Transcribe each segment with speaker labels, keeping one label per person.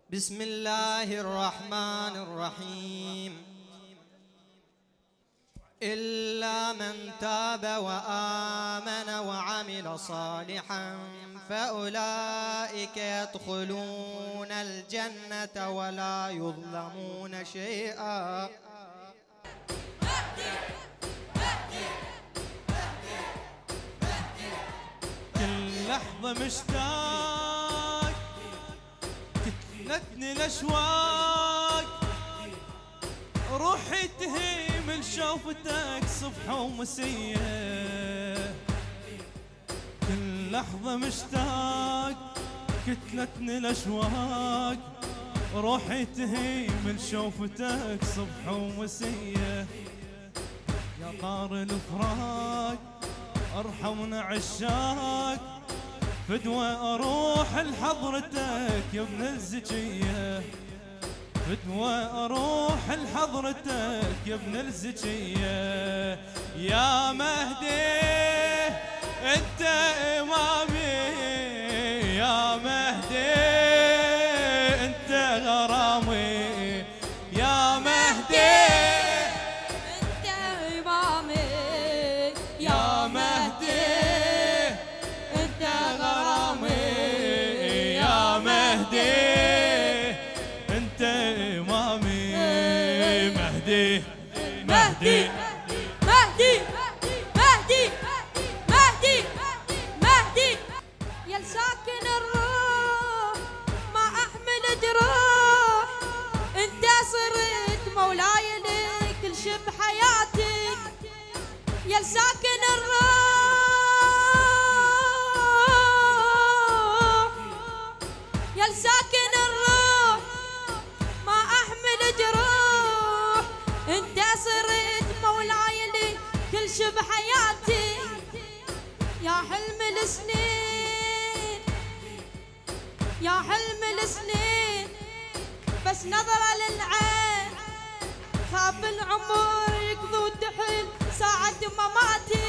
Speaker 1: بسم الله الرحمن الرحيم. إلا من تاب وآمن وعمل صالحا فأولئك يدخلون الجنة ولا يظلمون شيئا.
Speaker 2: كل لحظة مشتاق كتلتني الأشواق، روحي تهي من شوفتك صبح ومسية. كل لحظة مشتاق كتلتني الأشواق، روحي تهي من شوفتك صبح ومسية. يا طار الفراق ارحمنا عشاق، فدوى اروح لحضرتك يا ابن الزكية، فدوى اروح لحضرتك يا ابن الزكية. يا مهدي انت امامي، يا مهدي انت غرامي، يا مهدي مهدي مهدي
Speaker 3: مهدي مهدي مهدي مهدي يا ساكن الروح ما احمل جروح، انت صرت مولاي لك كل شي بحياتي. يا ساكن الروح يا ساكن الروح ما احمل جروح، انت صرت مولاي لي كل شي بحياتي. يا حلم السنين يا حلم السنين بس نظرة للعين، خاف العمر يقضي وتحل ساعة مماتي.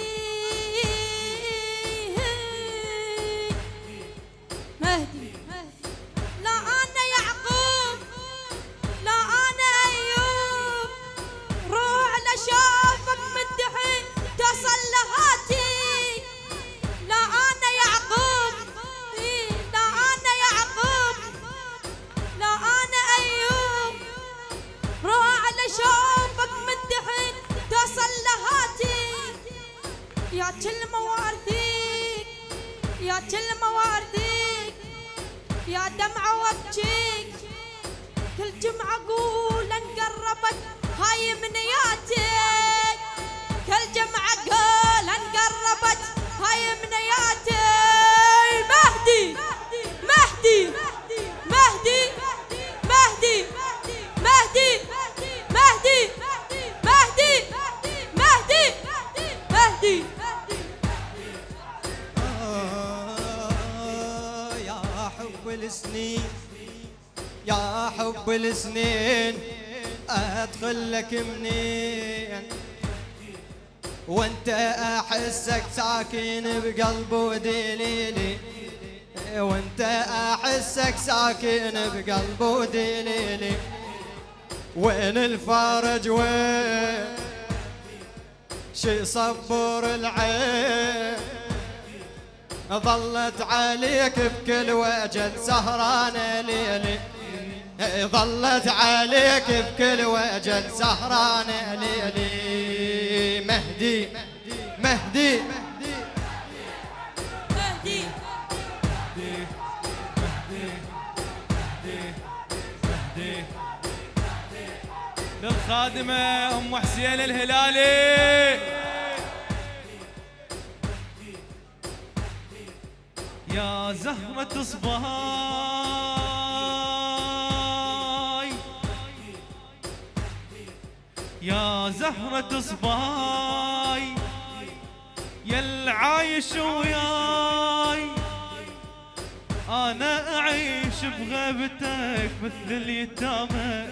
Speaker 3: مهدي لا انا يعقوب لا انا ايوب، روح لشافك مدحي تصل لهاتي. لا انا يعقوب لا انا يعقوب لا انا ايوب، روح لشافك مدحي تصل لهاتي. يا كلمة وارديك يا كلمة وارديك، يا دمعة وابجيك كل جمعة اقول انقربت هاي منياتك، كل جمعة اقول انقربت هاي منياتك. مهدي مهدي مهدي مهدي مهدي مهدي مهدي مهدي مهدي.
Speaker 1: يا حب السنين يا حب السنين ادخل لك منين، وانت احسك ساكن بقلب ودليلي، وانت احسك ساكن بقلب ودليلي. وين الفرج وين شي صبر العين، ظلت عليك بكل وجد سهرانة ليلي، ظلت عليك بكل وجد سهرانة ليلي. مهدي مهدي
Speaker 3: مهدي
Speaker 2: للخادمة ام حسين الهلالي. يا زهرة صباي يا زهرة صباي، يا العايش وياي انا اعيش بغيبتك مثل اليتامى.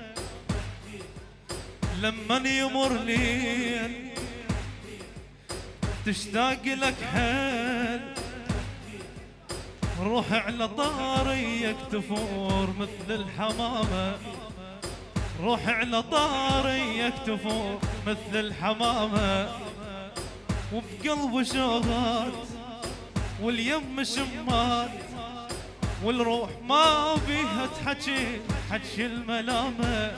Speaker 2: لمن يمر ليل تشتاق لك حيل، روح على طاريك تفور مثل الحمامة، روح على طاريك تفور مثل الحمامة، وبقلبه شوغات واليم شمات، والروح ما بيها تحكي حكي الملامة،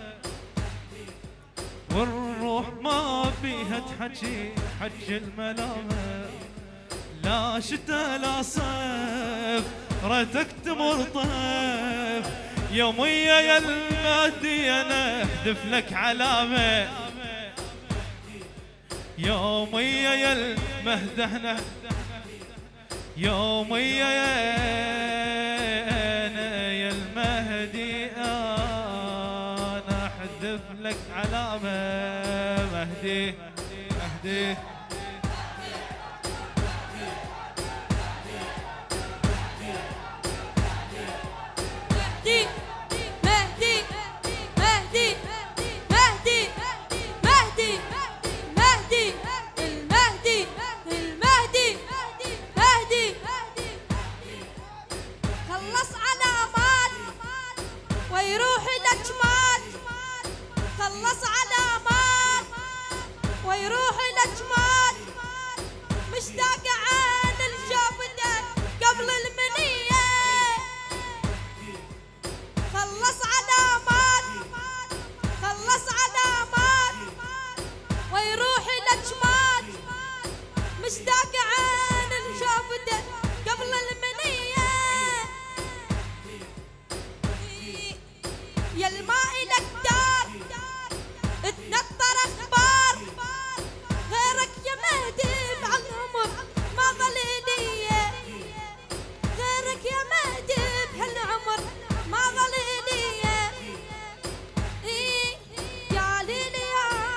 Speaker 2: والروح ما بيها تحكي حكي الملامة. لا شتا لا صيف ريتك تمر طيف، يومية يا المهدي انا احذف لك علامة، يومية يا المهدي احنا، يومية يا انا يا المهدي انا احذف لك علامة. مهدي مهدي
Speaker 3: مهدي مهدي مهدي مهدي مهدي المهدي المهدي مهدي خلص على امان ويروح الاجمال، خلص على امان ويروح الاجمال، مشتاق عين الشافته قبل المنيه، خلص على امان خلص على امان ويروح الاجمال، مشتاق عين شافته قبل المنيه، يا الماء لك دار تنطر اخبار، غيرك يا مهدي بهالعمر ما ظل لي، غيرك يا مهدي بهالعمر ما ظل لي، يا ليلي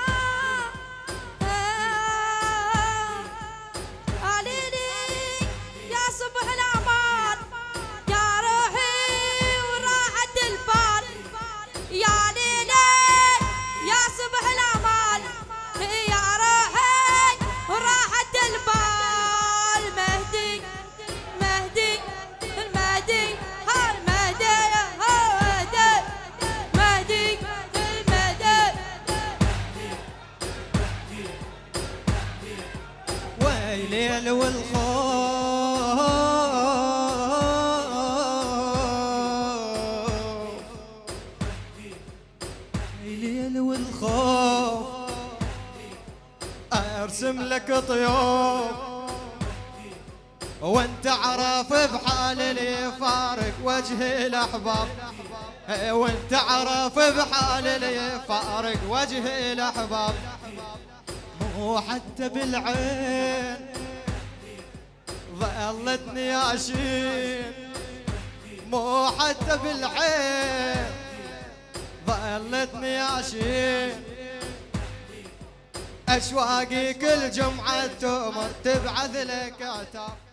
Speaker 3: يا ليلي يا صبح الامان، يا روحي وراحة البال، يا ليلي يا صبح الامان، يا روحي وراحة البال، مهدي مهدي المهدي المهدي مهدي المهدي.
Speaker 1: ويليل والخوف ويليل والخوف ارسم لك طيوف، وانت عرف بحال اللي فارق وجه الاحباب، وانت عرف بحال اللي فارق وجه الاحباب، مو حتى بالعين ظلتني ياشين، مو حتى بالعين ظلتني ياشين، اشواقي كل جمعة تؤمر تبعث لك عتاب.